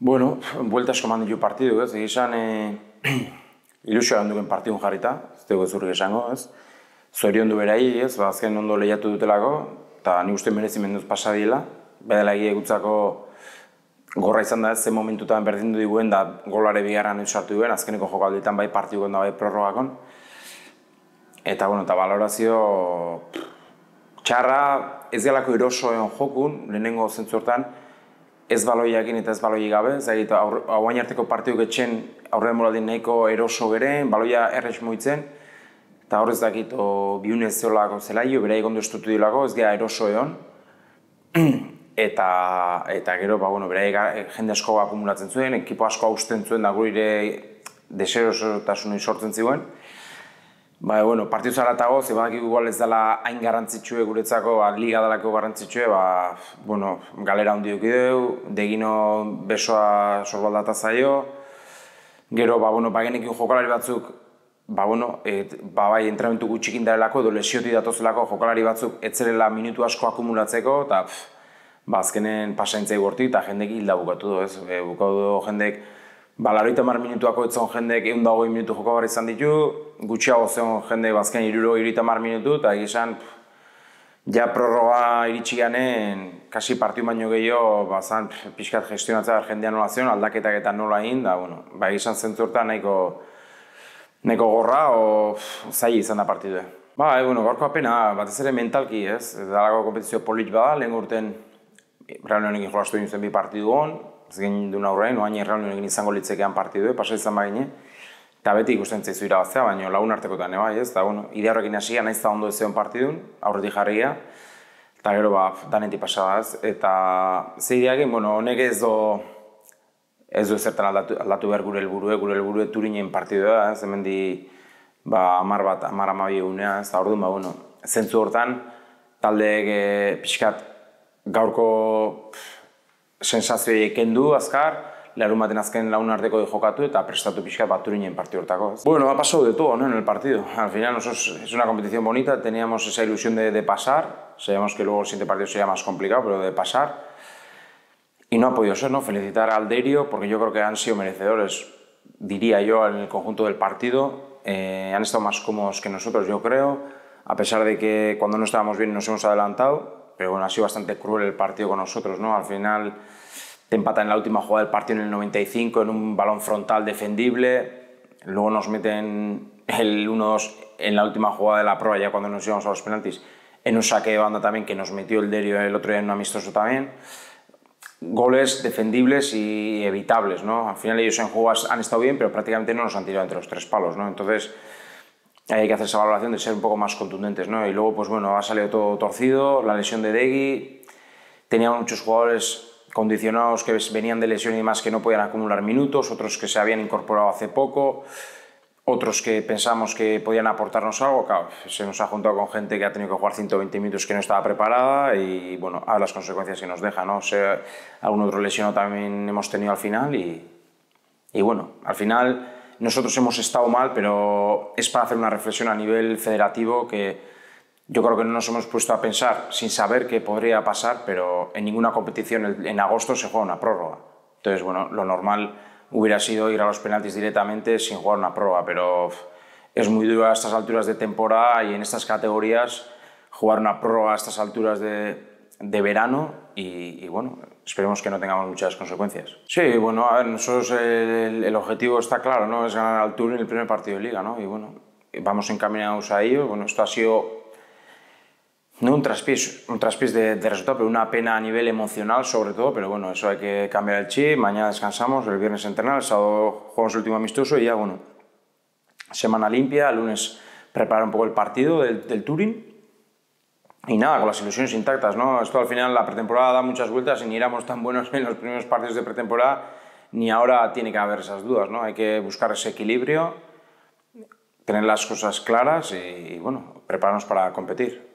Bueno, buelta asko eman ditu partidu, ez? Egizan, ilusioa handuken partidun jarrita, ez dugu zurrik esango, ez? Zorion du berai, ez? Azken ondo lehiatu dutelako, eta nik uste merezimenduz pasadiela. Bedela egia gutzako gorra izan da ez, zen momentutan berdindu diguen, da golare bigarran sartu duen, azkeneko jokaldietan bai partidukon da bai prorrogakon. Eta, bueno, eta valorazio txarra, ez galako erosoen jokun, lehenengo zentzu hortan, ez baloiakin eta ez baloi gabe, hauain arteko partiduk etxen aurrean moraldin nahiko eroso geren, baloia errex moitzen, eta horrez dakit bihunez zeolako zelaio, bera egondo estutu dilako, ez gara eroso egon. Eta gero, bera jende asko akumulatzen zuen, ekipo asko hausten zuen, da gure deserosotasunoi sortzen ziren. Partidu zaratago, ze badakik igual ez dela hain garrantzitsue guretzako, liga dalako garrantzitsue, galera handi dukideu, Degino besoa sorbaldata zaio, gero, bagenekin jokalari batzuk, bai entrenamentu gutxikin darelako, edo lesioti datozelako jokalari batzuk etzerela minutu asko akumulatzeko, eta azkenen pasaintzai gortik, eta jendek hilda bukatu du, ez? Bukatu du jendek, 80 minutuako etzon jendek 120 minutu jokabar izan ditu, gutxiago zeon jendek azken 70 minutu, eta egizan, ja prorroga iritsi ganen, kasi partiu baino gehiago, bazan pixkat gestionatzea jendean nola zion, aldaketak eta nola egin, da egizan zentzurta nahiko gorra, zaila izan da partidue. Gaurko apena, batez ere mentalki, ez? Dalako kompetizio polit bada, lehen urten Real Unionekin jolastu egin zen bi partidu hon, ez ginen duen aurrein, oain Real Unionekin izango litzekean partidue, pasa izan bagine, eta beti ikusten zaizu irabaztea, baina lagun artekotan bai, ez? Ide horrekin hasia, nahiz da ondo ez zeon partidun, aurretik jarria, eta gero danetik pasadaz, eta ze ideakin, honek ez du ezertan aldatu behar gure helburue Turinen partidua, ez? Hemen di 10-12 egunea, ez da orduan, zentzu hortan, taldeek pixkat gaurko sensazioa kendu azkar, larun baten azken lagun arteko jokatu eta prestatu pixkat Turinen partidu hortako. Ha pasado de todo en el partido. Al final es una competición bonita, teníamos esa ilusión de pasar, sabíamos que luego el siguiente partido sería más complicado, pero de pasar. Y no ha podido ser, ¿no? Felicitar al Derio porque yo creo que han sido merecedores, diría yo, en el conjunto del partido. Han estado más cómodos que nosotros, yo creo, a pesar de que cuando no estábamos bien nos hemos adelantado. Pero ha sido bastante cruel el partido con nosotros, ¿no? Al final te empatan en la última jugada del partido en el 95 en un balón frontal defendible, luego nos meten el 1-2 en la última jugada de la prueba ya cuando nos íbamos a los penaltis, en un saque de banda también que nos metió el Derio el otro día en un amistoso también. Goles defendibles y evitables, ¿no? Al final ellos en jugadas han estado bien, pero prácticamente no nos han tirado entre los tres palos, ¿no? Entonces hay que hacer esa valoración de ser un poco más contundentes, ¿no? Y luego, ha salido todo torcido, la lesión de Degui, teníamos muchos jugadores condicionados que venían de lesión y demás que no podían acumular minutos, otros que se habían incorporado hace poco, otros que pensamos que podían aportarnos algo, claro, se nos ha juntado con gente que ha tenido que jugar 120 minutos que no estaba preparada y, a las consecuencias que nos deja, ¿no? Algún otro lesionado también hemos tenido al final y al final nosotros hemos estado mal, pero es para hacer una reflexión a nivel federativo que yo creo que no nos hemos puesto a pensar sin saber qué podría pasar, pero en ninguna competición en agosto se juega una prórroga. Entonces, lo normal hubiera sido ir a los penaltis directamente sin jugar una prórroga, pero es muy duro a estas alturas de temporada y en estas categorías jugar una prórroga a estas alturas de verano y esperemos que no tengamos muchas consecuencias. Sí, nosotros el objetivo está claro, ¿no? Es ganar al Tour en el primer partido de Liga, ¿no? Y vamos encaminados a ello. Esto ha sido no un traspiés de resultado, pero una pena a nivel emocional sobre todo, pero eso hay que cambiar el chip. Mañana descansamos, el viernes entrenar, el sábado jugamos el último amistoso y ya, semana limpia, el lunes preparar un poco el partido del Touring. Y nada, con las ilusiones intactas, ¿no? Esto al final, la pretemporada da muchas vueltas y ni éramos tan buenos en los primeros partidos de pretemporada, ni ahora tiene que haber esas dudas, ¿no? Hay que buscar ese equilibrio, tener las cosas claras y prepararnos para competir.